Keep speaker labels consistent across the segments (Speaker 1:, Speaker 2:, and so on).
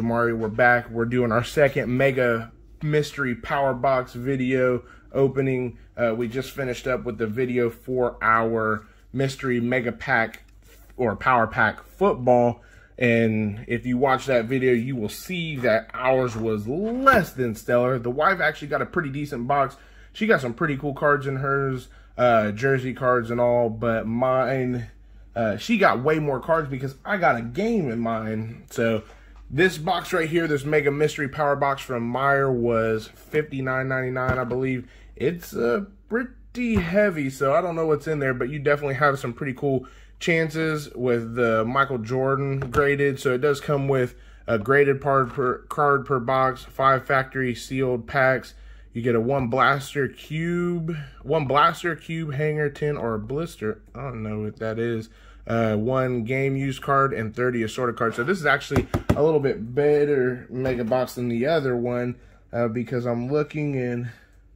Speaker 1: Jamari. We're back. We're doing our second Mega Mystery Power Box video opening. We just finished up with the video for our Mystery Mega Pack or Power Pack football. And if you watch that video, you will see that ours was less than stellar. The wife actually got a pretty decent box. She got some pretty cool cards in hers, jersey cards and all, but mine... she got way more cards because I got a game in mine. So this box right here, this Mega Mystery Power Box from Meyer was $59.99, I believe. It's pretty heavy, so I don't know what's in there, but you definitely have some pretty cool chances with the Michael Jordan graded. So it does come with a graded card per box, 5 factory sealed packs. You get a one blaster cube hanger, 10 or a blister. I don't know what that is. 1 game use card and 30 assorted cards. So this is actually a little bit better mega box than the other one because I'm looking in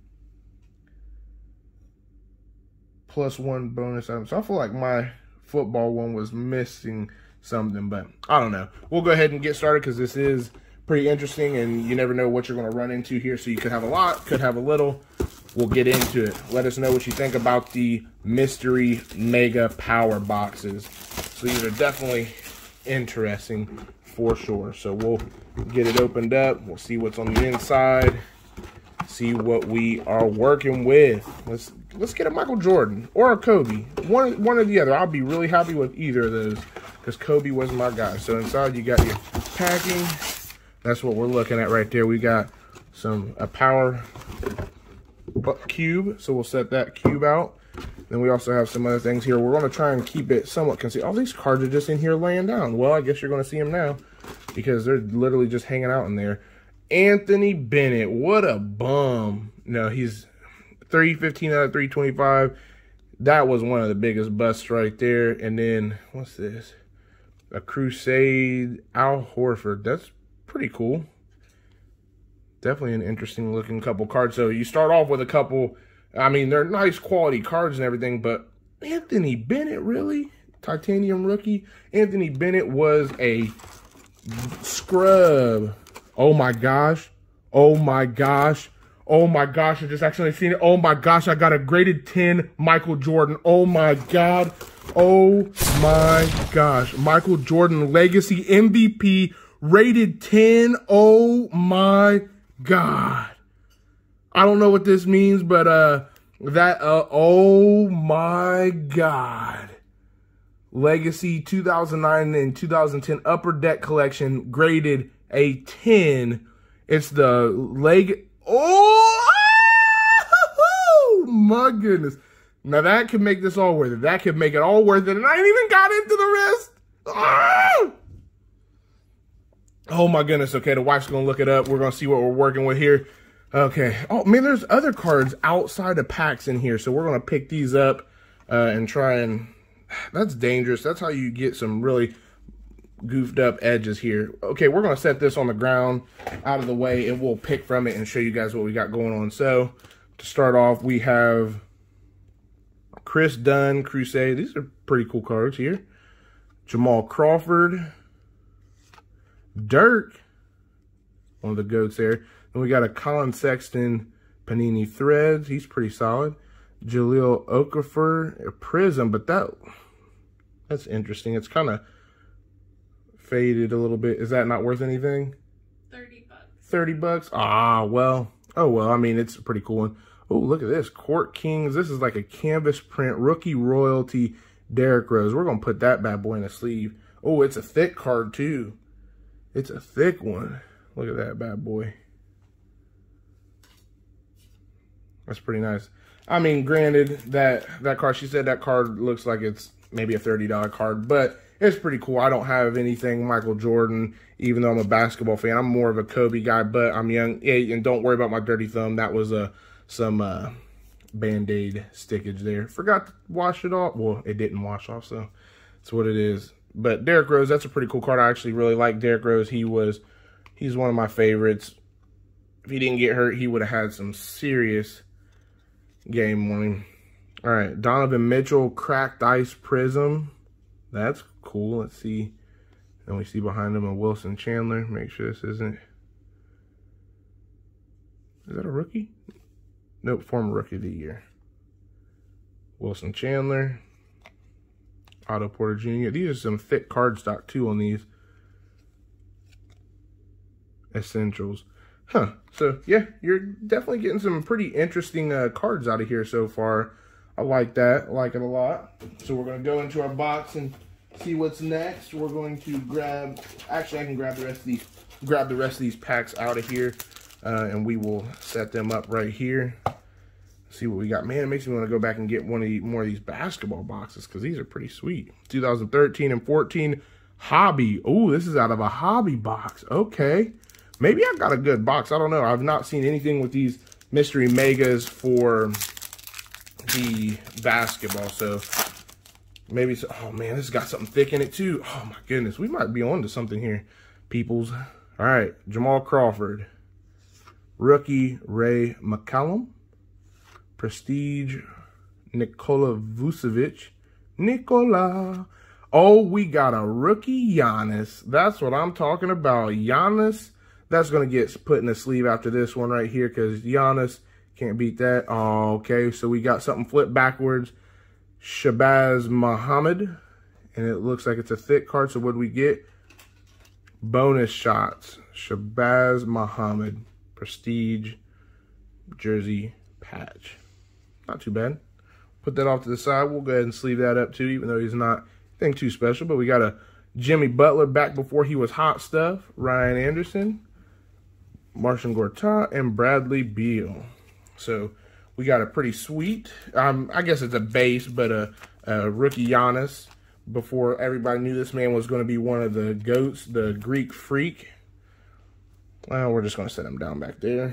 Speaker 1: +1 bonus item. So I feel like my football one was missing something, but I don't know. We'll go ahead and get started because this is pretty interesting, and you never know what you're going to run into here. So you could have a lot, could have a little. We'll get into it. Let us know what you think about the Mystery Mega Power Boxes. So these are definitely interesting for sure. So we'll get it opened up. We'll see what's on the inside. See what we are working with. Let's get a Michael Jordan or a Kobe. One or the other. I'll be really happy with either of those because Kobe was my guy. So inside you got your packing. That's what we're looking at right there. We got a power cube, so we'll set that cube out. Then we also have some other things here. We're going to try and keep it somewhat concealed. All these cards are just in here laying down. Well, I guess you're going to see them now because they're literally just hanging out in there. Anthony Bennett, what a bum. No, he's 315 out of 325. That was one of the biggest busts right there. And then, what's this? A Crusade Al Horford. That's pretty cool. Definitely an interesting looking couple cards. So you start off with a couple, I mean, they're nice quality cards and everything, but Anthony Bennett, really? Titanium rookie? Anthony Bennett was a scrub. Oh my gosh. Oh my gosh. Oh my gosh. I just actually seen it. Oh my gosh. I got a graded 10 Michael Jordan. Oh my God. Oh my gosh. Michael Jordan Legacy MVP rated 10. Oh my God. I don't know what this means, but oh my God. Legacy 2009 and 2010 Upper Deck Collection graded a 10. It's the oh my goodness. Now that could make this all worth it. That could make it all worth it. And I ain't even got into the rest. Ah! Oh my goodness. Okay, the wife's going to look it up. We're going to see what we're working with here. Okay. Oh, man, there's other cards outside of packs in here. So we're going to pick these up and try and... That's dangerous. That's how you get some really goofed up edges here. Okay, we're going to set this on the ground out of the way, and we'll pick from it and show you guys what we got going on. So to start off, we have Chris Dunn, Crusade. These are pretty cool cards here. Jamal Crawford. Dirk, one of the GOATs there. Then we got a Colin Sexton Panini Threads. He's pretty solid. Jaleel Okafor, a Prism, but that's interesting. It's kind of faded a little bit. Is that not worth anything?
Speaker 2: 30 bucks.
Speaker 1: 30 bucks? Ah, well. Oh, well, I mean, it's a pretty cool one. Oh, look at this. Court Kings. This is like a canvas print. Rookie Royalty Derrick Rose. We're going to put that bad boy in a sleeve. Oh, it's a thick card, too. It's a thick one. Look at that bad boy. That's pretty nice. I mean, granted, that card, she said that card looks like it's maybe a $30 card, but it's pretty cool. I don't have anything Michael Jordan, even though I'm a basketball fan. I'm more of a Kobe guy, but I'm young. Yeah, and don't worry about my dirty thumb. That was some Band-Aid stickage there. Forgot to wash it off. Well, it didn't wash off, so that's what it is. But Derrick Rose, that's a pretty cool card. I actually really like Derrick Rose. He's one of my favorites. If he didn't get hurt, he would have had some serious game winning. All right, Donovan Mitchell, Cracked Ice Prism. That's cool. Let's see. Then we see behind him a Wilson Chandler. Make sure this isn't... Is that a rookie? Nope, former rookie of the year. Wilson Chandler. Otto Porter Jr. These are some thick cardstock too on these essentials. Huh. So, yeah, you're definitely getting some pretty interesting cards out of here so far. I like that. I like it a lot. So we're going to go into our box and see what's next. We're going to grab... Actually, I can grab the rest of these packs out of here. And we will set them up right here. See what we got. Man, it makes me want to go back and get more of these basketball boxes because these are pretty sweet. 2013 and 14 hobby. Oh, this is out of a hobby box. Okay. Maybe I've got a good box. I don't know. I've not seen anything with these mystery megas for the basketball. So maybe, oh man, this has got something thick in it too. Oh my goodness. We might be on to something here, peoples. All right. Jamal Crawford. Rookie Ray McCallum. Prestige Nikola Vucevic. Nikola. Oh, we got a rookie Giannis. That's what I'm talking about. Giannis. That's going to get put in the sleeve after this one right here because Giannis can't beat that. Oh, okay, so we got something flipped backwards. Shabazz Muhammad. And it looks like it's a thick card. So what do we get? Bonus shots. Shabazz Muhammad. Prestige jersey patch. Not too bad. Put that off to the side. We'll go ahead and sleeve that up too, even though he's not anything too special. But we got a Jimmy Butler back before he was hot stuff. Ryan Anderson, Marcin Gortat, and Bradley Beal. So we got a pretty sweet, I guess it's a base, but a rookie Giannis. Before everybody knew this man was going to be one of the GOATs, the Greek Freak. Well, we're just going to set him down back there.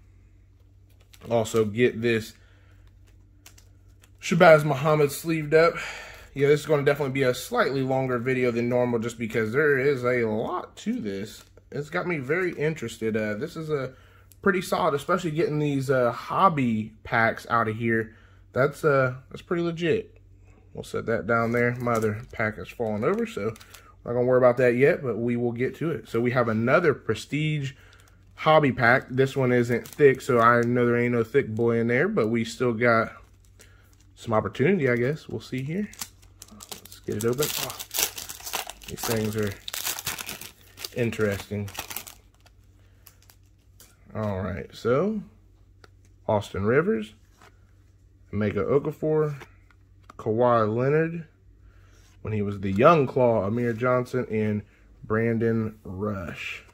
Speaker 1: Also get this Shabazz Muhammad sleeved up. Yeah, this is going to definitely be a slightly longer video than normal just because there is a lot to this. It's got me very interested. This is a pretty solid, especially getting these hobby packs out of here. That's pretty legit. We'll set that down there. My other pack has fallen over, so I'm not going to worry about that yet, but we will get to it. So we have another Prestige hobby pack. This one isn't thick, so I know there ain't no thick boy in there, but we still got some opportunity, I guess. We'll see here. Let's get it open. Oh, these things are interesting. All right, so Austin Rivers, Emeka Okafor, Kawhi Leonard, when he was the young claw, Amir Johnson, and Brandon Rush.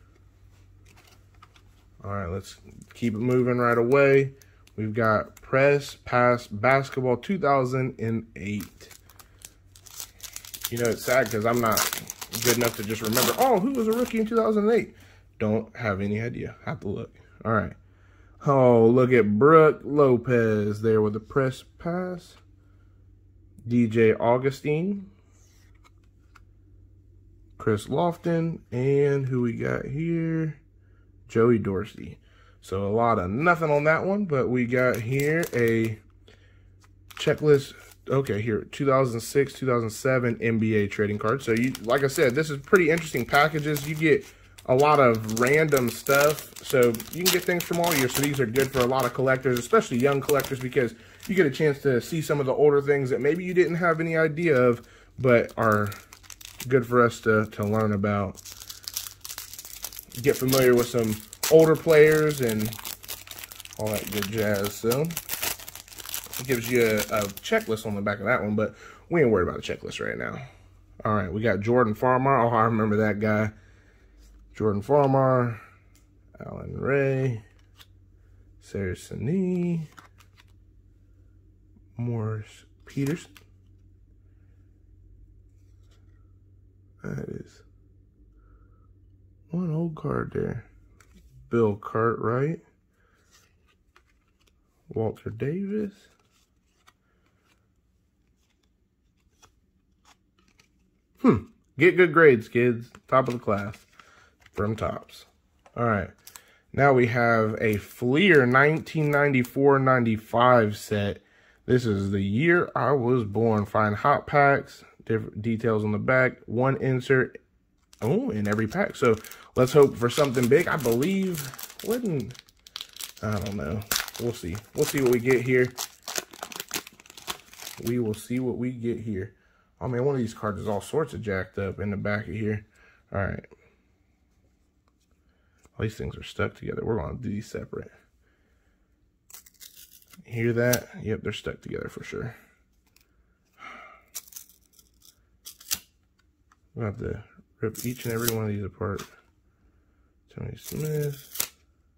Speaker 1: All right, let's keep it moving right away. We've got Press Pass Basketball 2008. You know, it's sad because I'm not good enough to just remember, oh, who was a rookie in 2008? Don't have any idea. Have to look. All right. Oh, look at Brook Lopez there with the Press Pass. DJ Augustine. Chris Lofton. And who we got here? Joey Dorsey. So a lot of nothing on that one, but we got here a checklist. Okay, here, 2006, 2007 NBA trading card. So you, like I said, this is pretty interesting packages. You get a lot of random stuff, so you can get things from all years. So these are good for a lot of collectors, especially young collectors, because you get a chance to see some of the older things that maybe you didn't have any idea of, but are good for us to learn about. Get familiar with some older players and all that good jazz. So it gives you a checklist on the back of that one, but we ain't worried about the checklist right now. All right, we got Jordan Farmar. Oh, I remember that guy. Jordan Farmar, Alan Ray, Sarah Sani, Morris Peterson. That is one old card there. Bill Cartwright, Walter Davis, get good grades, kids. Top of the class from Tops. All right, now we have a Fleer 1994-95 set. This is the year I was born. Find hot packs, different details on the back, one insert, Oh, in every pack. So let's hope for something big. I believe, I don't know. We'll see. We'll see what we get here. We will see what we get here. Oh man, one of these cards is all sorts of jacked up in the back of here. All right. All these things are stuck together. We're going to do these separate. Hear that? Yep, they're stuck together for sure. We'll have to rip each and every one of these apart. Tony Smith.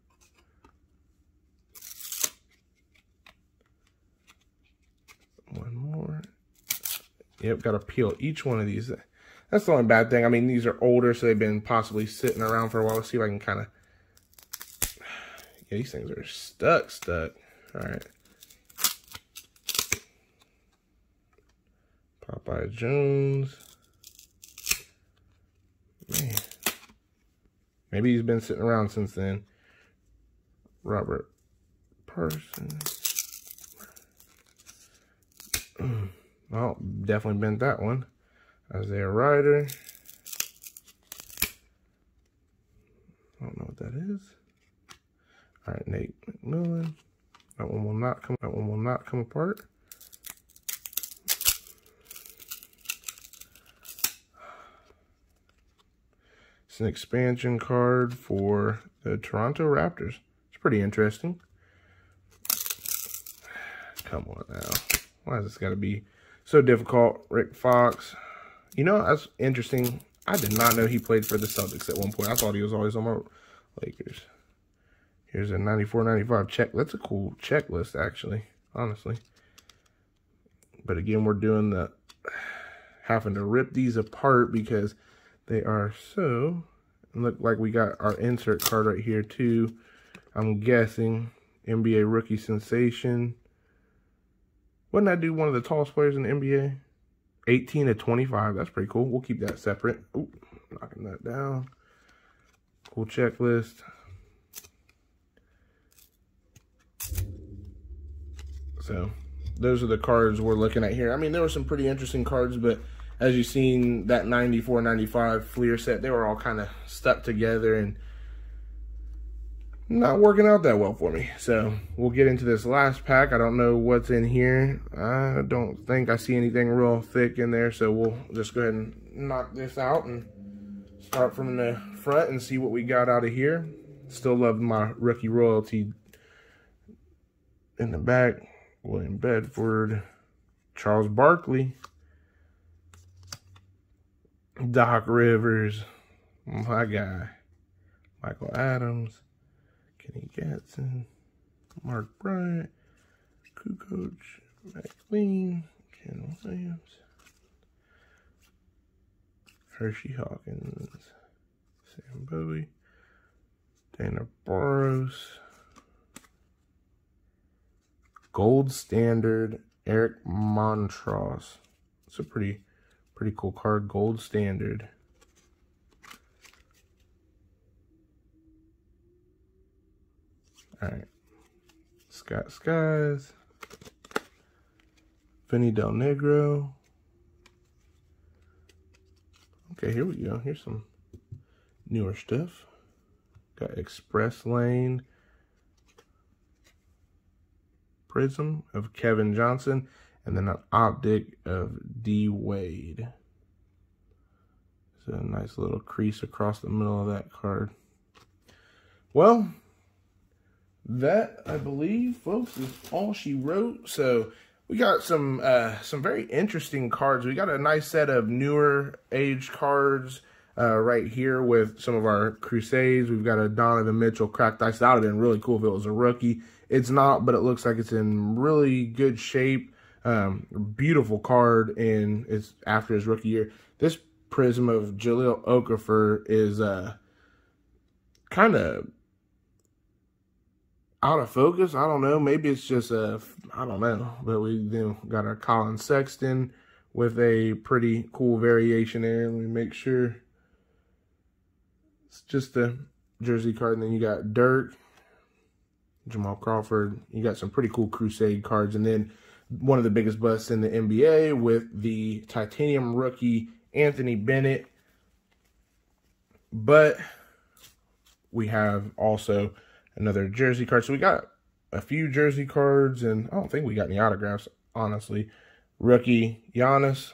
Speaker 1: One more. Yep, got to peel each one of these. That's the only bad thing. I mean, these are older, so they've been possibly sitting around for a while. Let's see if I can kind of... Yeah, these things are stuck. All right. Popeye Jones. Man. Maybe he's been sitting around since then. Robert Parsons. Well, definitely bent that one. Isaiah Ryder. I don't know what that is. All right, Nate McMillan. That one will not come. That one will not come apart. It's an expansion card for the Toronto Raptors. It's pretty interesting. Come on now. Why has this got to be so difficult? Rick Fox. You know, that's interesting. I did not know he played for the Celtics at one point. I thought he was always on my Lakers. Here's a 94-95 check. That's a cool checklist, actually, honestly. But again, we're doing the having to rip these apart because they are so... Look like we got our insert card right here, too. I'm guessing NBA Rookie Sensation. Wouldn't that do one of the tallest players in the NBA? 18-25. That's pretty cool. We'll keep that separate. Ooh, knocking that down. Cool checklist. So, those are the cards we're looking at here. I mean, there were some pretty interesting cards, but as you've seen, that 94-95 Fleer set, they were all kind of stuck together and not working out that well for me. So we'll get into this last pack. I don't know what's in here. I don't think I see anything real thick in there. So we'll just go ahead and knock this out and start from the front and see what we got out of here. Still love my rookie royalty in the back. William Bedford, Charles Barkley, Doc Rivers, my guy, Michael Adams, Kenny Gatson, Mark Bryant, Kukoc, McLean, Ken Williams, Hershey Hawkins, Sam Bowie, Dana Barros, Gold Standard, Eric Montross. It's a pretty cool card, Gold Standard. All right, Scott Skies, Vinny Del Negro. Okay, here we go. Here's some newer stuff. Got Express Lane, Prism of Kevin Johnson, and then an Optic of D. Wade. It's a nice little crease across the middle of that card. Well, that, I believe, folks, is all she wrote. So we got some very interesting cards. We got a nice set of newer age cards right here with some of our Crusades. We've got a Donovan Mitchell cracked ice. That would have been really cool if it was a rookie. It's not, but it looks like it's in really good shape. Beautiful card, and it's after his rookie year. This Prism of Jahlil Okafor is kind of out of focus. I don't know. Maybe it's just I don't know. But we got our Colin Sexton with a pretty cool variation there. Let me make sure. It's just a jersey card. And then you got Dirk, Jamal Crawford. You got some pretty cool Crusade cards. And then one of the biggest busts in the NBA with the Titanium rookie Anthony Bennett. But we have also another jersey card. So we got a few jersey cards, and I don't think we got any autographs, honestly. Rookie Giannis.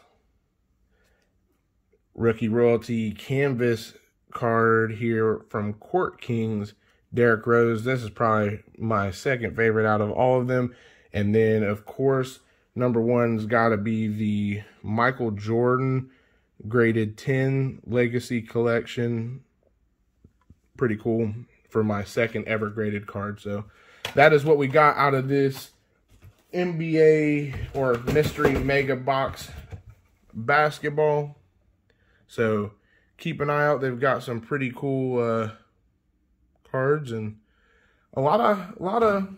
Speaker 1: Rookie royalty canvas card here from Court Kings, Derrick Rose. This is probably my second favorite out of all of them. And then, of course, number one's got to be the Michael Jordan graded 10 Legacy Collection. Pretty cool for my second ever graded card. So that is what we got out of this NBA or Mystery Mega Box basketball. So keep an eye out. They've got some pretty cool cards and a lot of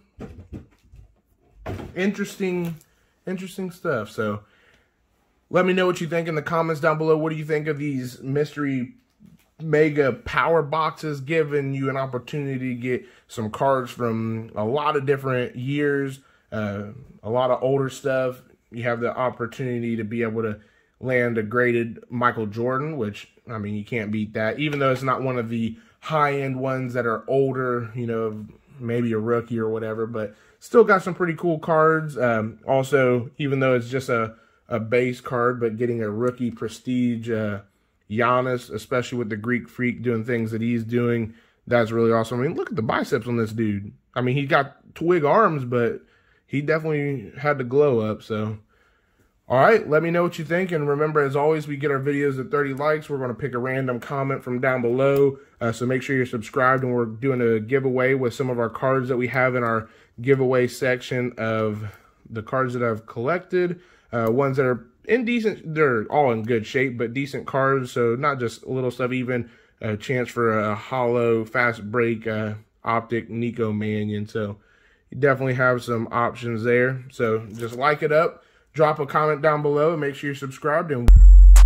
Speaker 1: interesting stuff. So let me know what you think in the comments down below. What do you think of these Mystery Mega Power Boxes, giving you an opportunity to get some cards from a lot of different years, a lot of older stuff. You have the opportunity to be able to land a graded Michael Jordan, which, I mean, you can't beat that. Even though it's not one of the high-end ones that are older, you know, maybe a rookie or whatever, but still got some pretty cool cards. Also, even though it's just a base card, but getting a rookie prestige Giannis, especially with the Greek Freak doing things that he's doing, that's really awesome. I mean, look at the biceps on this dude. I mean, he's got twig arms, but he definitely had the glow up, so... All right, let me know what you think. And remember, as always, we get our videos at 30 likes. We're going to pick a random comment from down below. So make sure you're subscribed. And we're doing a giveaway with some of our cards that we have in our giveaway section of the cards that I've collected. Ones that are in decent, they're all in good shape, but decent cards. So not just little stuff, even a chance for a hollow, fast break, optic Nico Mannion. So you definitely have some options there. So just like it up. Drop a comment down below and make sure you're subscribed. And